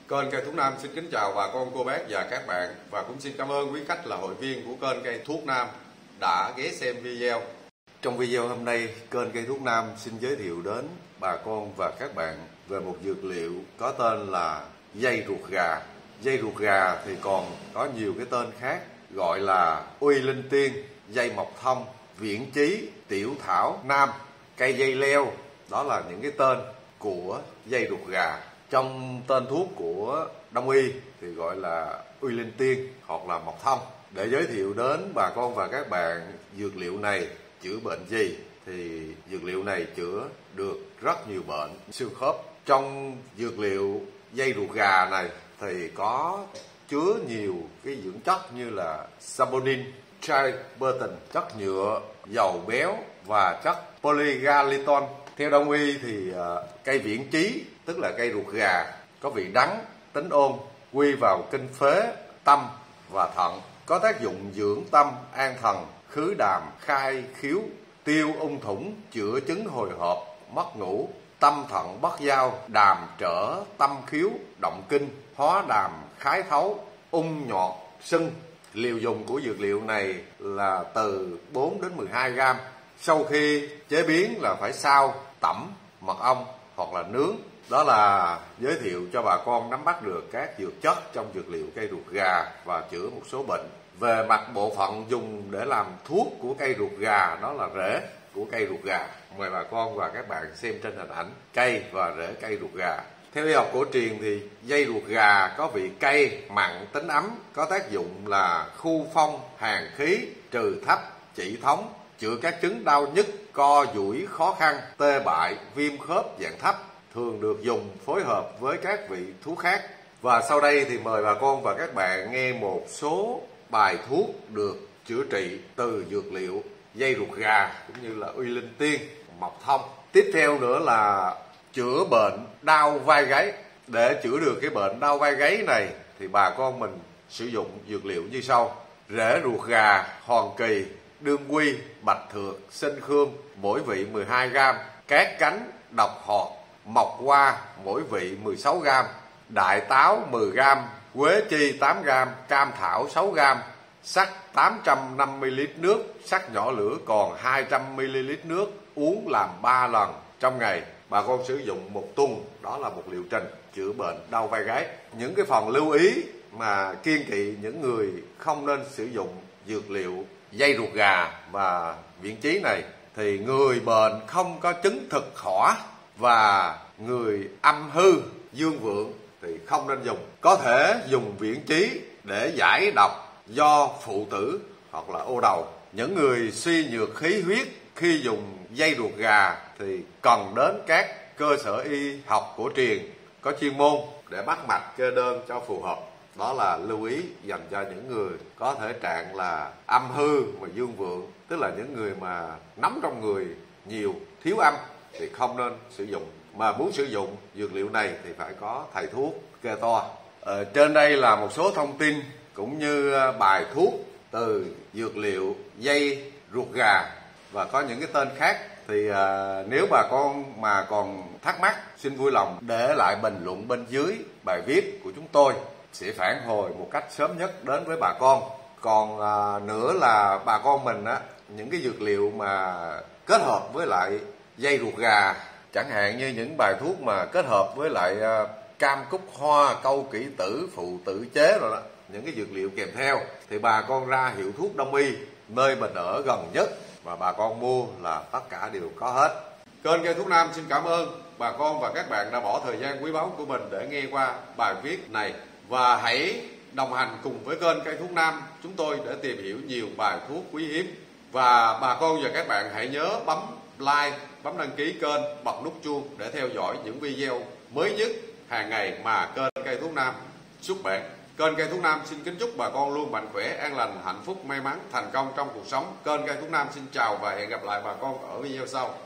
Kênh Cây Thuốc Nam xin kính chào bà con, cô bác và các bạn, và cũng xin cảm ơn quý khách là hội viên của kênh Cây Thuốc Nam đã ghé xem video. Trong video hôm nay, kênh Cây Thuốc Nam xin giới thiệu đến bà con và các bạn về một dược liệu có tên là dây ruột gà. Dây ruột gà thì còn có nhiều cái tên khác, gọi là uy linh tiên, dây mộc thông, viễn chí, tiểu thảo nam, cây dây leo. Đó là những cái tên của dây ruột gà. Trong tên thuốc của Đông y thì gọi là uy linh tiên hoặc là mộc thông. Để giới thiệu đến bà con và các bạn dược liệu này chữa bệnh gì, thì dược liệu này chữa được rất nhiều bệnh xương khớp. Trong dược liệu dây ruột gà này thì có chứa nhiều cái dưỡng chất như là saponin, tryptophan, chất nhựa, dầu béo và chất polyglycol. Theo Đông y thì cây viễn chí, tức là cây ruột gà, có vị đắng, tính ôn, quy vào kinh phế, tâm và thận, có tác dụng dưỡng tâm, an thần, khứ đàm, khai khiếu, tiêu ung thủng, chữa chứng hồi hộp, mất ngủ, tâm thận bất giao, đàm trở, tâm khiếu, động kinh, hóa đàm, khái thấu, ung nhọt, sưng. Liều dùng của dược liệu này là từ 4 đến 12 gram. Sau khi chế biến là phải xào, tẩm, mật ong hoặc là nướng. Đó là giới thiệu cho bà con nắm bắt được các dược chất trong dược liệu cây ruột gà và chữa một số bệnh. Về mặt bộ phận dùng để làm thuốc của cây ruột gà, đó là rễ của cây ruột gà. Mời bà con và các bạn xem trên hình ảnh cây và rễ cây ruột gà. Theo y học cổ truyền thì dây ruột gà có vị cay, mặn, tính ấm, có tác dụng là khu phong, hàn khí, trừ thấp, chỉ thống, chữa các chứng đau nhức, co duỗi khó khăn, tê bại, viêm khớp dạng thấp, thường được dùng phối hợp với các vị thuốc khác. Và sau đây thì mời bà con và các bạn nghe một số bài thuốc được chữa trị từ dược liệu dây ruột gà cũng như là uy linh tiên, mộc thông. Tiếp theo nữa là chữa bệnh đau vai gáy. Để chữa được cái bệnh đau vai gáy này thì bà con mình sử dụng dược liệu như sau: rễ ruột gà, hoàng kỳ, đương quy, bạch thược, sinh khương, mỗi vị 12 gram, cát cánh, độc hột, mộc hoa, mỗi vị 16 gram, đại táo 10 gram, quế chi 8 gram, cam thảo 6 gram, sắc 850 ml nước, sắc nhỏ lửa còn 200 ml nước, uống làm 3 lần trong ngày. Bà con sử dụng một tuần, đó là một liệu trình chữa bệnh đau vai gáy. Những cái phần lưu ý mà kiêng kỵ những người không nên sử dụng dược liệu dây ruột gà và viễn chí này thì người bệnh không có chứng thực hỏa và người âm hư dương vượng thì không nên dùng. Có thể dùng viễn chí để giải độc do phụ tử hoặc là ô đầu. Những người suy nhược khí huyết khi dùng dây ruột gà thì cần đến các cơ sở y học cổ truyền có chuyên môn để bắt mạch kê đơn cho phù hợp. Đó là lưu ý dành cho những người có thể trạng là âm hư và dương vượng, tức là những người mà nóng trong người nhiều, thiếu âm thì không nên sử dụng. Mà muốn sử dụng dược liệu này thì phải có thầy thuốc kê toa. Trên đây là một số thông tin cũng như bài thuốc từ dược liệu dây ruột gà và có những cái tên khác. Thì nếu bà con mà còn thắc mắc, xin vui lòng để lại bình luận bên dưới bài viết của chúng tôi, sẽ phản hồi một cách sớm nhất đến với bà con. Còn nữa là bà con mình á, những cái dược liệu mà kết hợp với lại dây ruột gà, chẳng hạn như những bài thuốc mà kết hợp với lại cam cúc hoa, câu kỷ tử, phụ tử chế rồi đó, những cái dược liệu kèm theo, thì bà con ra hiệu thuốc Đông y nơi mình ở gần nhất và bà con mua là tất cả đều có hết. Kênh Cây Thuốc Nam xin cảm ơn bà con và các bạn đã bỏ thời gian quý báu của mình để nghe qua bài viết này, và hãy đồng hành cùng với kênh Cây Thuốc Nam chúng tôi để tìm hiểu nhiều bài thuốc quý hiếm. Và bà con và các bạn hãy nhớ bấm like, bấm đăng ký kênh, bật nút chuông để theo dõi những video mới nhất hàng ngày mà kênh Cây Thuốc Nam xuất bản. Kênh Cây Thuốc Nam xin kính chúc bà con luôn mạnh khỏe, an lành, hạnh phúc, may mắn, thành công trong cuộc sống. Kênh Cây Thuốc Nam xin chào và hẹn gặp lại bà con ở video sau.